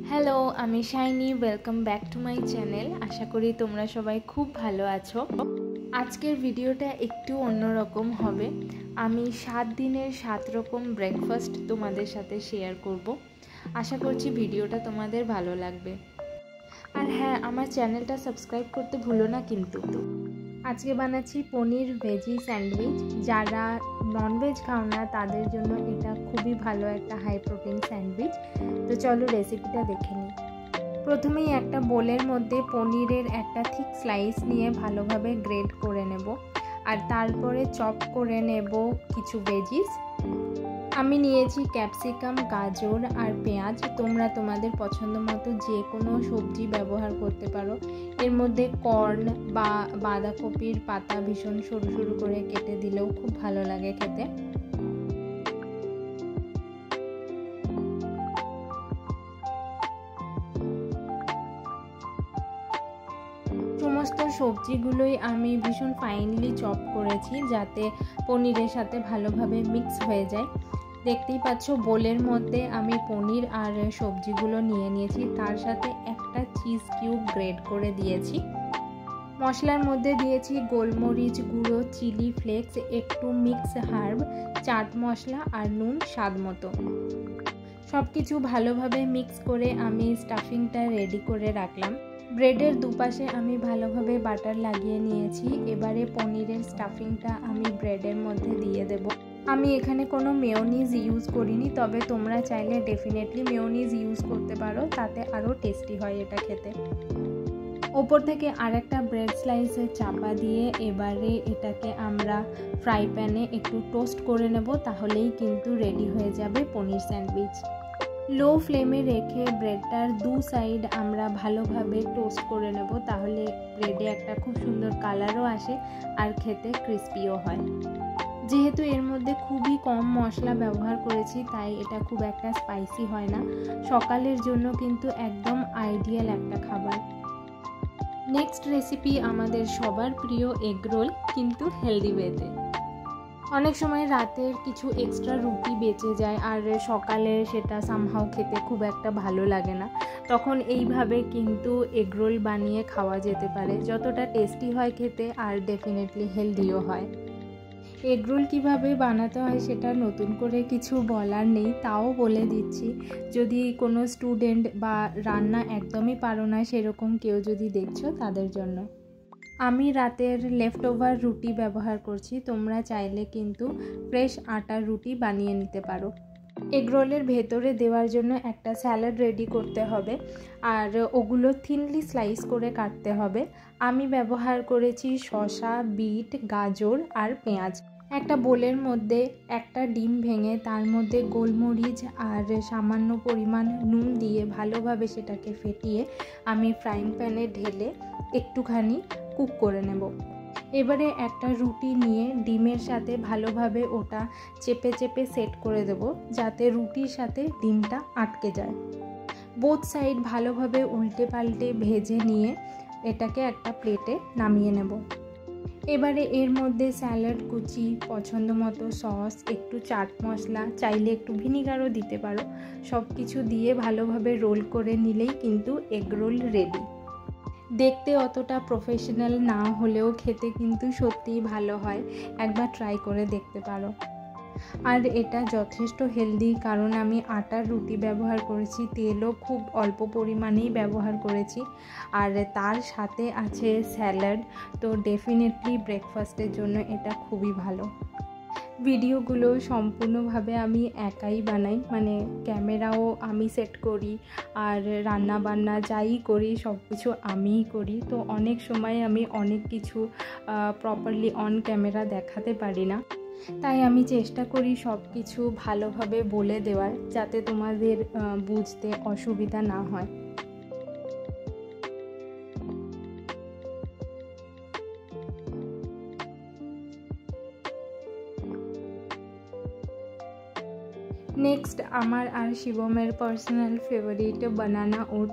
Hello, আমি Shiny. Welcome back to my channel. আশা করি তোমরা সবাই খুব ভালো আছো। আজকের ভিডিওটা একটু অন্যরকম হবে। আমি 7 দিনের 7 রকম ব্রেকফাস্ট তোমাদের সাথে শেয়ার করব। আশা করছি ভিডিওটা তোমাদের ভালো লাগবে। আর হ্যাঁ, আমার চ্যানেলটা সাবস্ক্রাইব করতে ভুলো না কিন্তু। আজকে বানাচ্ছি পনির ভেজি স্যান্ডউইচ। যারা ননভেজ খাও না তাদের জন্য এটা খুবই ভালো একটা হাই প্রোটিন স্যান্ডউইচ। তো চলো রেসিপিটা দেখে নিই। প্রথমেই একটা বোলের মধ্যে পনিরের একটা থিক স্লাইস নিয়ে ভালোভাবে গ্রেড করে নেব, আর তারপরে চপ করে নেব কিছু ভেজিস। আমি নিয়েছি ক্যাপসিকাম, গাজর আর পেঁয়াজ। তোমরা তোমাদের পছন্দ মতো যে কোনো সবজি ব্যবহার করতে পারো। এর মধ্যে কর্ন বা বাঁধাকপির পাতা ভীষণ সরু সরু করে কেটে দিলেও খুব ভালো লাগে খেতে। সমস্ত সবজিগুলোই আমি ভীষণ ফাইনলি চপ করেছি যাতে পনিরের সাথে ভালোভাবে মিক্স হয়ে যায়। দেখতেই পাচ্ছ বোলের মধ্যে আমি পনির আর সবজিগুলো নিয়ে নিয়েছি, তার সাথে একটা চিজ কিউব গ্রেড করে দিয়েছি। মশলার মধ্যে দিয়েছি গোলমরিচ গুঁড়ো, চিলি ফ্লেক্স, একটু মিক্স হার্ব, চাট মশলা আর নুন স্বাদ মতো। সব কিছু ভালোভাবে মিক্স করে আমি স্টাফিংটা রেডি করে রাখলাম। ব্রেডের দুপাশে আমি ভালোভাবে বাটার লাগিয়ে নিয়েছি। এবারে পনিরের স্টাফিংটা আমি ব্রেডের মধ্যে দিয়ে দেব। আমি এখানে কোনো মেয়োনিজ ইউজ করিনি, তবে তোমরা চাইলে ডেফিনেটলি মেয়োনিজ ইউজ করতে পারো, তাতে আরও টেস্টি হয় এটা খেতে। ওপর থেকে আরেকটা ব্রেড স্লাইসে চাপা দিয়ে এবারে এটাকে আমরা ফ্রাই প্যানে একটু টোস্ট করে নেব, তাহলেই কিন্তু রেডি হয়ে যাবে পনির স্যান্ডউইচ। লো ফ্লেমে রেখে ব্রেডটার দু সাইড আমরা ভালোভাবে টোস্ট করে নেব, তাহলে ব্রেডে একটা খুব সুন্দর কালারও আসে আর খেতে ক্রিস্পিও হয়। যেহেতু এর মধ্যে খুবই কম মশলা ব্যবহার করেছি তাই এটা খুব একটা স্পাইসি হয় না। সকালের জন্য কিন্তু একদম আইডিয়াল একটা খাবার। নেক্সট রেসিপি আমাদের সবার প্রিয় এগ রোল, কিন্তু হেলদি ওয়েতে। অনেক সময় রাতের কিছু এক্সট্রা রুটি বেঁচে যায় আর সকালে সেটা সামহাও খেতে খুব একটা ভালো লাগে না, তখন এইভাবে কিন্তু এগ রোল বানিয়ে খাওয়া যেতে পারে। যতটা টেস্টি হয় খেতে আর ডেফিনেটলি হেলদিও হয়। এগ রোল কীভাবে বানাতে হয় সেটা নতুন করে কিছু বলার নেই, তাও বলে দিচ্ছি। যদি কোনো স্টুডেন্ট বা রান্না একদমই পারো না সেরকম কেউ যদি দেখছো তাদের জন্য। আমি রাতের লেফট ওভার রুটি ব্যবহার করছি, তোমরা চাইলে কিন্তু ফ্রেশ আটার রুটি বানিয়ে নিতে পারো। এগ রোলের ভেতরে দেওয়ার জন্য একটা স্যালাড রেডি করতে হবে, আর ওগুলো থিনলি স্লাইস করে কাটতে হবে। আমি ব্যবহার করেছি শসা, বিট, গাজর আর পেঁয়াজ। একটা বোলের মধ্যে একটা ডিম ভেঙে তার মধ্যে গোলমরিচ আর সামান্য পরিমাণ নুন দিয়ে ভালোভাবে সেটাকে ফেটিয়ে আমি ফ্রাইং প্যানে ঢেলে একটুখানি কুক করে নেব। এবারে একটা রুটি নিয়ে ডিমের সাথে ভালোভাবে ওটা চেপে চেপে সেট করে দেব, যাতে রুটির সাথে ডিমটা আটকে যায়। বোথ সাইড ভালোভাবে উল্টে পাল্টে ভেজে নিয়ে এটাকে একটা প্লেটে নামিয়ে নেব। এবারে এর মধ্যে স্যালাড কুচি, পছন্দ মতো সস, একটু চাট মশলা, চাইলে একটু ভিনিগারও দিতে পারো, সব কিছু দিয়ে ভালোভাবে রোল করে নিলেই কিন্তু এগ রোল রেডি। দেখতে অতটা প্রফেশনাল না হলেও খেতে কিন্তু সত্যিই ভালো হয়, একবার ট্রাই করে দেখতে পারো। আর এটা যথেষ্ট হেলদি, কারণ আমি আটার রুটি ব্যবহার করেছি, তেলও খুব অল্প পরিমাণেই ব্যবহার করেছি, আর তার সাথে আছে স্যালাড। তো ডেফিনেটলি ব্রেকফাস্টের জন্য এটা খুবই ভালো। ভিডিওগুলো সম্পূর্ণভাবে আমি একাই বানাই, মানে ক্যামেরাও আমি সেট করি আর রান্না বান্না যাই করি সব কিছু আমিই করি। তো অনেক সময় আমি অনেক কিছু প্রপারলি অন ক্যামেরা দেখাতে পারি না, তাই আমি চেষ্টা করি সব কিছু ভালোভাবে বলে দেওয়ার, যাতে তোমাদের বুঝতে অসুবিধা না হয়। নেক্সট আমার আর শিবমের personal favourite banana oat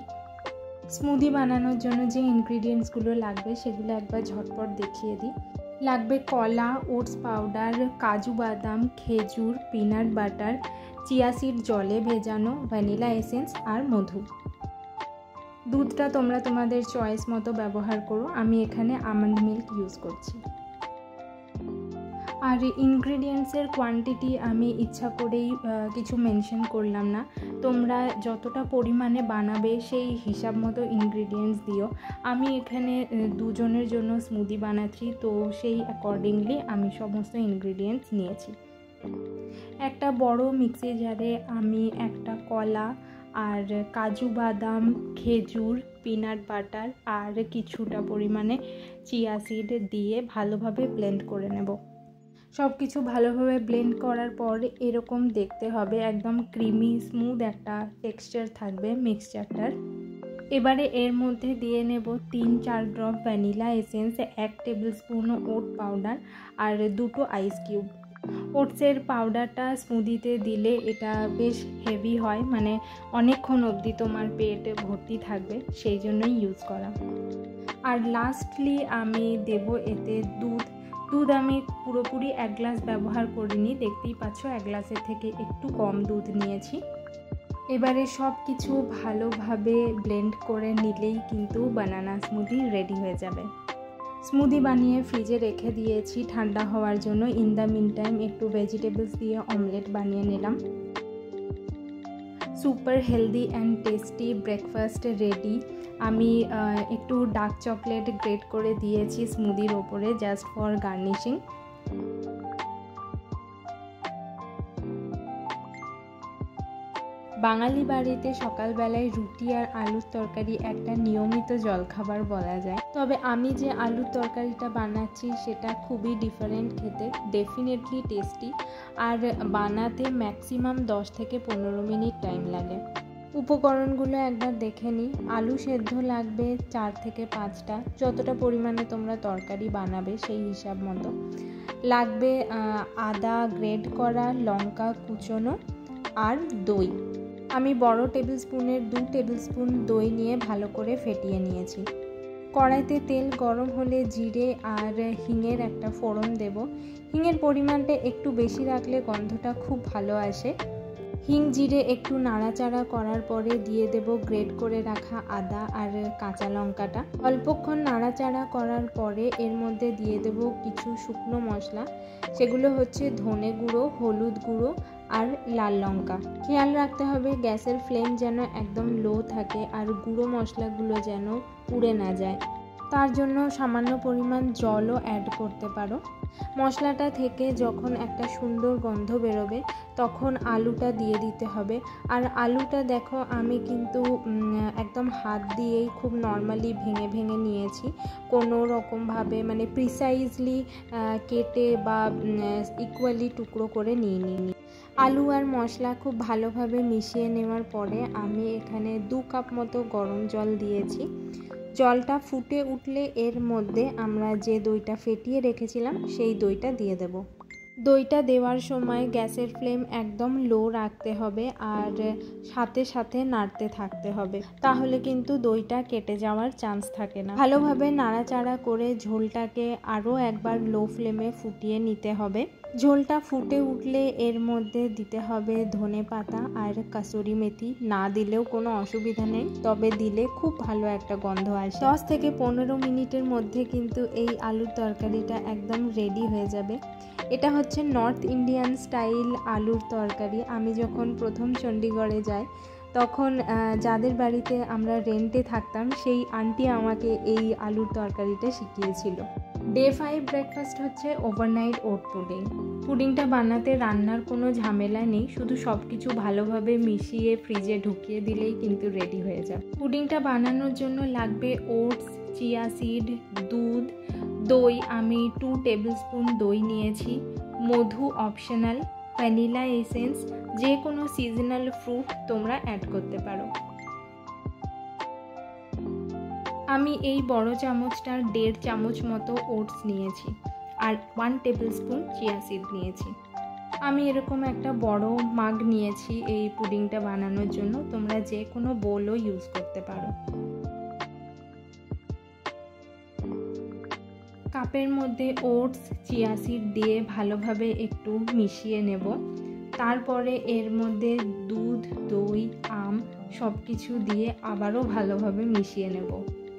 smoothie বানানোর জন্য যে ইনগ্রিডিয়েন্টসগুলো লাগবে সেগুলো একবার ঝটপট দেখিয়ে দিই। লাগবে কলা, ওটস পাউডার, কাজু বাদাম, খেজুর, পিনাট বাটার, চিয়া সিড জলে ভেজানো, ভ্যানিলা এসেন্স আর মধু। দুধটা তোমরা তোমাদের চয়েস মতো ব্যবহার করো, আমি এখানে আমন্ড মিল্ক ইউজ করছি। আর ইনগ্রেডিয়েন্টসের কোয়ান্টিটি আমি ইচ্ছা করেই কিছু মেনশন করলাম না, তোমরা যতটা পরিমাণে বানাবে সেই হিসাব মতো ইনগ্রেডিয়েন্টস দিও। আমি এখানে দুজনের জন্য স্মুদি বানাচ্ছি, তো সেই অ্যাকর্ডিংলি আমি সমস্ত ইনগ্রেডিয়েন্টস নিয়েছি। একটা বড় মিক্সি জারে আমি একটা কলা আর কাজু বাদাম, খেজুর, পিনাট বাটার আর কিছুটা পরিমাণে চিয়া সিড দিয়ে ভালোভাবে ব্লেন্ড করে নেব। সব কিছু ভালোভাবে ব্লেন্ড করার পর এরকম দেখতে হবে, একদম ক্রিমি স্মুথ একটা টেক্সচার থাকবে মিক্সচারটার। এবারে এর মধ্যে দিয়ে নেব 3-4 drop vanilla essence, 1 tablespoon oat powder আর 2 আইস কিউব। ওটসের পাউডারটা স্মুদিতে দিলে এটা বেশ হেভি হয়, মানে অনেকক্ষণ অবধি তোমার পেট ভর্তি থাকবে, সেই জন্যই ইউজ করা। আর লাস্টলি আমি দেব এতে দুধ আমি পুরোপুরি 1 গ্লাস ব্যবহার করিনি, দেখতেই পাচ্ছ 1 গ্লাসের থেকে একটু কম দুধ নিয়েছি। এবারে সব কিছু ভালোভাবে ব্লেন্ড করে নিলেই কিন্তু বানানা স্মুদি রেডি হয়ে যাবে। স্মুদি বানিয়ে ফ্রিজে রেখে দিয়েছি ঠান্ডা হওয়ার জন্য। ইন দ্য মিন টাইম একটু ভেজিটেবলস দিয়ে অমলেট বানিয়ে নিলাম। Super healthy and tasty breakfast ready. আমি একটু ডার্ক চকলেট গ্রেট করে দিয়েছি স্মুদির ওপরে জাস্ট ফর গার্নিশিং। বাঙালি বাড়িতে সকালবেলায় রুটি আর আলুর তরকারি একটা নিয়মিত জলখাবার বলা যায়, তবে আমি যে আলুর তরকারিটা বানাচ্ছি সেটা খুবই ডিফারেন্ট খেতে, ডেফিনেটলি টেস্টি, আর বানাতে ম্যাক্সিমাম 10 থেকে 15 মিনিট টাইম লাগে। উপকরণগুলো একবার দেখে নিই। আলু সেদ্ধ লাগবে 4 থেকে 5টা, যতটা পরিমাণে তোমরা তরকারি বানাবে সেই হিসাব মতো। লাগবে আদা গ্রেট করা, লঙ্কা কুচোনো আর দই। আমি বড় টেবিল স্পুনের 2 টেবিল স্পুন দই নিয়ে ভালো করে ফেটিয়ে নিয়েছি। কড়াইতে তেল গরম হলে জিরে আর হিঙের একটা ফোড়ন দেব। হিঙের পরিমাণটা একটু বেশি রাখলে গন্ধটা খুব ভালো আসে। হিং জিরে একটু নাড়াচাড়া করার পরে দিয়ে দেব গ্রেট করে রাখা আদা আর কাঁচা লঙ্কাটা। অল্পক্ষণ নাড়াচাড়া করার পরে এর মধ্যে দিয়ে দেব কিছু শুকনো মশলা, সেগুলো হচ্ছে ধনে গুঁড়ো, হলুদ গুঁড়ো আর লাল লঙ্কা। খেয়াল রাখতে হবে গ্যাসের ফ্লেম যেন একদম লো থাকে আর গুঁড়ো মশলাগুলো যেন পুড়ে না যায়, তার জন্য সামান্য পরিমাণ জলও অ্যাড করতে পারো। মশলাটা থেকে যখন একটা সুন্দর গন্ধ বেরোবে তখন আলুটা দিয়ে দিতে হবে। আর আলুটা দেখো আমি কিন্তু একদম হাত দিয়েই খুব নর্মালি ভেঙে ভেঙে নিয়েছি, কোনো রকমভাবে মানে প্রিসাইজলি কেটে বা ইকুয়ালি টুকরো করে নিইনি। আলু আর মশলা খুব ভালোভাবে মিশিয়ে নেওয়ার পরে আমি এখানে 2 কাপ মতো গরম জল দিয়েছি। জলটা ফুটে উঠলে এর মধ্যে আমরা যে দইটা ফেটিয়ে রেখেছিলাম সেই দইটা দিয়ে দেব। দইটা দেওয়ার সময় গ্যাসের ফ্লেম একদম লো রাখতে হবে আর সাথে সাথে নাড়তে থাকতে হবে, তাহলে কিন্তু দইটা কেটে যাওয়ার চান্স থাকে না। ভালোভাবে নাড়াচাড়া করে ঝোলটাকে আরও একবার লো ফ্লেমে ফুটিয়ে নিতে হবে। ঝোলটা ফুটে উঠলে এর মধ্যে দিতে হবে ধনেপাতা আর কাসুরি মেথি। না দিলেও কোনো অসুবিধা নেই, তবে দিলে খুব ভালো একটা গন্ধ আসে। 10 থেকে 15 মিনিটের মধ্যে কিন্তু এই আলুর তরকারিটা একদম রেডি হয়ে যাবে। এটা হচ্ছে নর্থ ইন্ডিয়ান স্টাইল আলুর তরকারি। আমি যখন প্রথম চণ্ডীগড়ে যাই তখন যাদের বাড়িতে আমরা রেন্টে থাকতাম সেই আন্টি আমাকে এই আলুর তরকারিটা শিখিয়েছিল। ডে 5 ব্রেকফাস্ট হচ্ছে ওভারনাইট ওট পুডিং। পুডিংটা বানাতে রান্নার কোনো ঝামেলা নেই, শুধু সব কিছু ভালোভাবে মিশিয়ে ফ্রিজে ঢুকিয়ে দিলেই কিন্তু রেডি হয়ে যাবে। পুডিংটা বানানোর জন্য লাগবে ওটস, চিয়া সিড, দুধ, দই আমি 2 টেবিল স্পুন দই নিয়েছি, মধু অপশনাল, ভ্যানিলা এসেন্স, যে কোনো সিজনাল ফ্রুট তোমরা অ্যাড করতে পারো। আমি এই বড় চামচটার 1.5 চামচ মতো ওটস নিয়েছি আর 1 টেবিল স্পুন চিয়া সিড নিয়েছি। আমি এরকম একটা বড় মাগ নিয়েছি এই পুডিংটা বানানোর জন্য, তোমরা যে কোনো বোলও ইউজ করতে পারো। কাপের মধ্যে ওটস, চিয়া সিড দিয়ে ভালোভাবে একটু মিশিয়ে নেব। তারপরে এর মধ্যে দুধ, দই, আম সব কিছু দিয়ে আবারও ভালোভাবে মিশিয়ে নেব।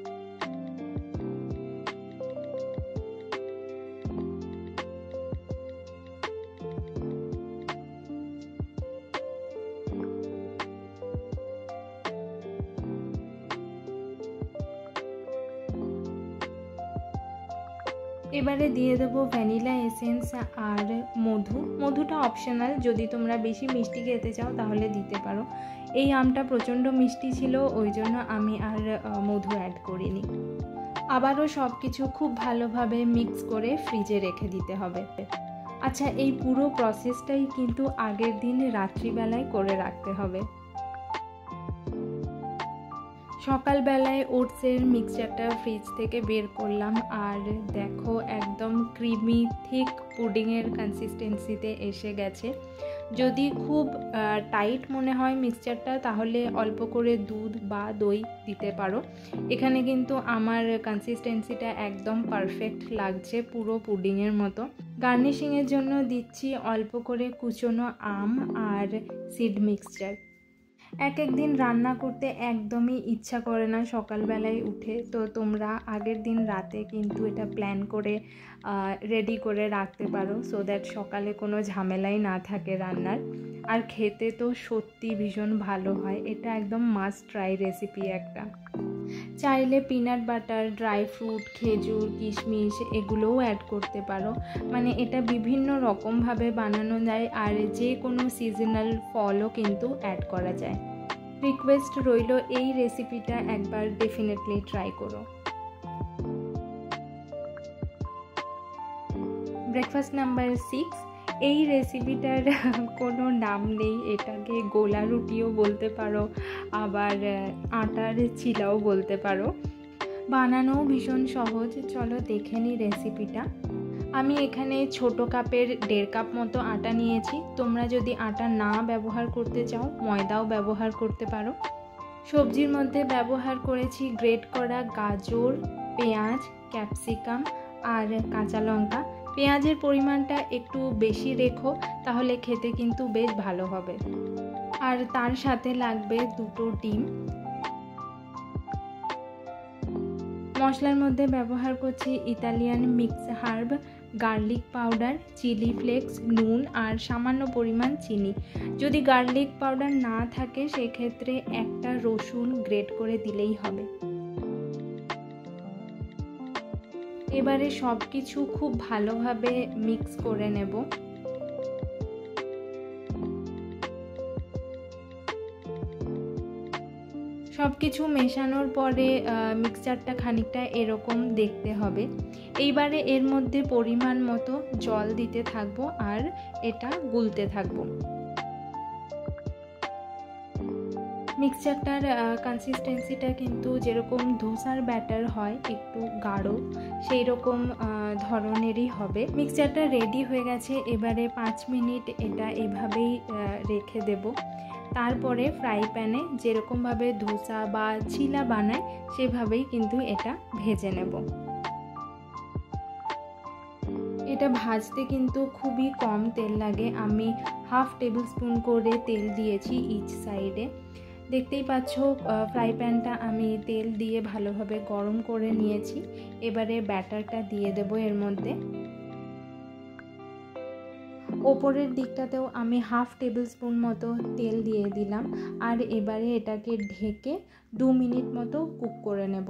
এবারে দিয়ে দেবো ভ্যানিলা এসেন্স আর মধুটা অপশনাল, যদি তোমরা বেশি মিষ্টি খেতে চাও তাহলে দিতে পারো। এই আমটা প্রচণ্ড মিষ্টি ছিল, ওই জন্য আমি আর মধু অ্যাড করিনি। আবারও সব কিছু খুব ভালোভাবে মিক্স করে ফ্রিজে রেখে দিতে হবে। আচ্ছা, এই পুরো প্রসেসটাই কিন্তু আগের দিন রাত্রিবেলায় করে রাখতে হবে। সকালবেলায় ওটসের মিক্সচারটা ফ্রিজ থেকে বের করলাম, আর দেখো একদম ক্রিমি থিক পুডিংয়ের কনসিস্টেন্সিতে এসে গেছে। যদি খুব টাইট মনে হয় মিক্সচারটা, তাহলে অল্প করে দুধ বা দই দিতে পারো। এখানে কিন্তু আমার কনসিস্টেন্সিটা একদম পারফেক্ট লাগছে, পুরো পুডিংয়ের মতো। গার্নিশিংয়ের জন্য দিচ্ছি অল্প করে কুচনো আম আর সিড মিক্সচার। এক দিন রান্না করতে একদমই ইচ্ছা করে না সকালবেলায় উঠে, তো তোমরা আগের দিন রাতে কিন্তু এটা প্ল্যান করে রেডি করে রাখতে পারো, সো দ্যাট সকালে কোনো ঝামেলাই না থাকে রান্নার। আর খেতে তো সত্যি ভীষণ ভালো হয়, এটা একদম মাস্ট ট্রাই রেসিপি একটা। চাইলে পিনাট বাটার, ড্রাই ফ্রুট, খেজুর, কিশমিশ এগুলোও অ্যাড করতে পারো। মানে এটা বিভিন্ন রকমভাবে বানানো যায়, আর যে কোনো সিজনাল ফলও কিন্তু অ্যাড করা যায়। রিকোয়েস্ট রইল, এই রেসিপিটা একবার ডেফিনেটলি ট্রাই করো। Breakfast number 6। এই রেসিপিটার কোনো নাম নেই, এটাকে গোলা রুটিও বলতে পারো, আবার আটার চিলাও বলতে পারো। বানানোও ভীষণ সহজ, চলো দেখে নিই রেসিপিটা। আমি এখানে ছোট কাপের 1.5 কাপ মতো আটা নিয়েছি। তোমরা যদি আটা না ব্যবহার করতে চাও ময়দাও ব্যবহার করতে পারো। সবজির মধ্যে ব্যবহার করেছি গ্রেট করা গাজর, পেঁয়াজ, ক্যাপসিকাম আর কাঁচা লঙ্কা। পেঁয়াজের পরিমাণটা একটু বেশি রেখো, তাহলে খেতে কিন্তু বেশ ভালো হবে। আর তার সাথে লাগবে 2টো ডিম। মশলার মধ্যে ব্যবহার করছি Italian mix herb, garlic powder, chilli flakes, নুন আর সামান্য পরিমাণ চিনি। যদি গার্লিক পাউডার না থাকে সেক্ষেত্রে একটা রসুন গ্রেট করে দিলেই হবে। এবারে সব কিছু খুব ভালোভাবে মিক্স করে নেব। সব কিছু মেশানোর পরে মিক্সচারটা খানিকটা এরকম দেখতে হবে। এইবারে এর মধ্যে পরিমাণ মতো জল দিতে থাকবো আর এটা গুলতে থাকবো। মিক্সচারটার কনসিস্টেন্সিটা কিন্তু যেরকম ধোসার ব্যাটার হয় একটু গাঢ়, সেই রকম ধরনেরই হবে। মিক্সচারটা রেডি হয়ে গেছে, এবারে 5 মিনিট এটা এভাবেই রেখে দেব। তারপরে ফ্রাই প্যানে যেরকমভাবে ধোসা বা চিলা বানায় সেভাবেই কিন্তু এটা ভেজে নেব। এটা ভাজতে কিন্তু খুবই কম তেল লাগে, আমি 1/2 টেবিল স্পুন করে তেল দিয়েছি ইচ সাইডে। দেখতেই পাচ্ছ ফ্রাই প্যানটা আমি তেল দিয়ে ভালোভাবে গরম করে নিয়েছি। এবারে ব্যাটারটা দিয়ে দেব এর মধ্যে। ওপরের দিকটাতেও আমি 1/2 টেবিল স্পুন মতো তেল দিয়ে দিলাম, আর এবারে এটাকে ঢেকে 2 মিনিট মতো কুক করে নেব।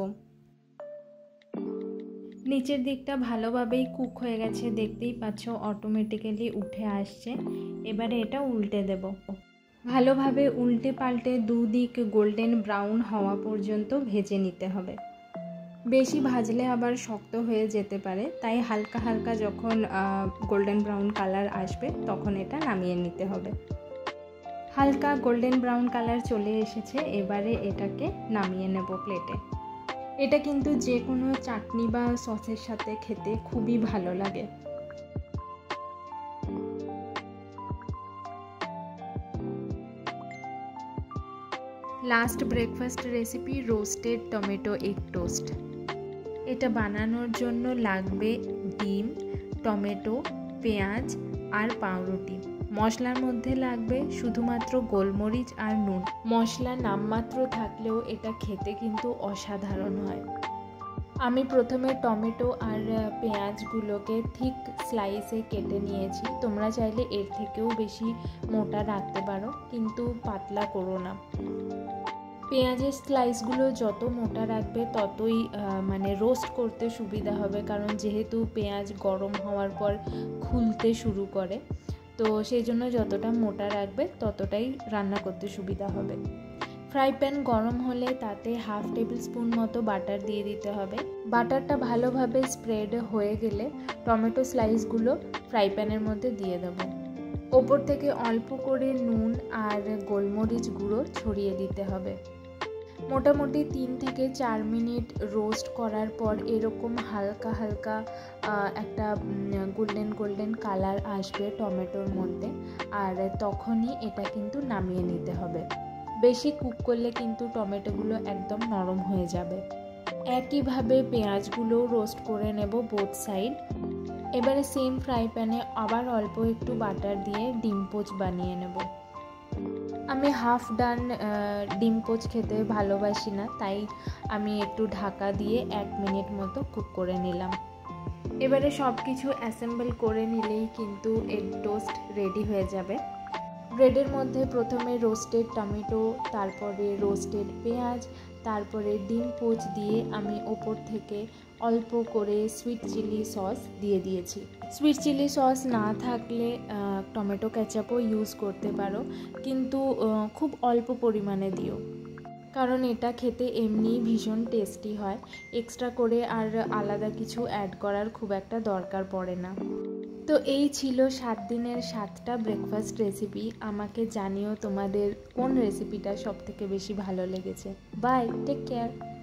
নিচের দিকটা ভালোভাবেই কুক হয়ে গেছে, দেখতেই পাচ্ছ অটোমেটিক্যালি উঠে আসছে। এবারে এটা উল্টে দেব। ভালোভাবে উল্টে পাল্টে দুদিক গোল্ডেন ব্রাউন হওয়া পর্যন্ত ভেজে নিতে হবে। বেশি ভাজলে আবার শক্ত হয়ে যেতে পারে, তাই হালকা হালকা যখন গোল্ডেন ব্রাউন কালার আসবে তখন এটা নামিয়ে নিতে হবে। হালকা গোল্ডেন ব্রাউন কালার চলে এসেছে, এবারে এটাকে নামিয়ে নেব প্লেটে। এটা কিন্তু যে কোনো চাটনি বা সসের সাথে খেতে খুবই ভালো লাগে। Last breakfast recipe roasted tomato egg toast. এটা বানানোর জন্য লাগবে ডিম, টমেটো, পেঁয়াজ আর পাউরুটি। মশলার মধ্যে লাগবে শুধুমাত্র গোলমরিচ আর নুন। মশলা নামমাত্র থাকলেও এটা খেতে কিন্তু অসাধারণ হয়। আমি প্রথমে টমেটো আর পেঁয়াজগুলোকে ঠিক স্লাইসে কেটে নিয়েছি। তোমরা চাইলে এর থেকেও বেশি মোটা রাখতে পারো, কিন্তু পাতলা করো না। পেঁয়াজের স্লাইসগুলো যত মোটা রাখবে ততই রোস্ট করতে সুবিধা হবে, কারণ যেহেতু পেঁয়াজ গরম হওয়ার পর খুলতে শুরু করে, তো সেই জন্য যতটা মোটা রাখবে ততটাই রান্না করতে সুবিধা হবে। ফ্রাই প্যান গরম হলে তাতে 1/2 টেবিল স্পুন মতো বাটার দিয়ে দিতে হবে। বাটারটা ভালোভাবে স্প্রেড হয়ে গেলে টমেটো স্লাইসগুলো ফ্রাই প্যানের মধ্যে দিয়ে দেবো। ওপর থেকে অল্প করে নুন আর গোলমরিচ গুঁড়ো ছড়িয়ে দিতে হবে। মোটামুটি 3 থেকে 4 মিনিট রোস্ট করার পর এরকম হালকা হালকা একটা গোল্ডেন কালার আসবে টমেটোর মধ্যে, আর তখনই এটা কিন্তু নামিয়ে নিতে হবে। বেশি কুক করলে কিন্তু টমেটোগুলো একদম নরম হয়ে যাবে। একইভাবে পেঁয়াজগুলো রোস্ট করে নেব বোথ সাইড। এবারে সেম ফ্রাই প্যানে আবার অল্প একটু বাটার দিয়ে ডিম পোচ বানিয়ে নেব। আমি হাফ ডান ডিম পোচ খেতে ভালোবাসি না, তাই আমি একটু ঢাকা দিয়ে 1 মিনিট মতো কুক করে নিলাম। এবারে সব কিছু অ্যাসেম্বল করে নিলেই কিন্তু এগ টোস্ট রেডি হয়ে যাবে। ব্রেডের মধ্যে প্রথমে রোস্টেড টমেটো, তারপরে রোস্টেড পেঁয়াজ, তারপরে ডিম পোচ দিয়ে আমি ওপর থেকে অল্প করে সুইট চিলি সস দিয়ে দিয়েছি। সুইট চিলি সস না থাকলে টমেটো কেচাপও ইউজ করতে পারো, কিন্তু খুব অল্প পরিমাণে দিও, কারণ এটা খেতে এমনিই ভীষণ টেস্টি হয়। এক্সট্রা করে আর আলাদা কিছু অ্যাড করার খুব একটা দরকার পড়ে না। তো এই ছিল 7 দিনের 7টা ব্রেকফাস্ট রেসিপি। আমাকে জানিও তোমাদের কোন রেসিপিটা সবথেকে বেশি ভালো লেগেছে। Bye, take care.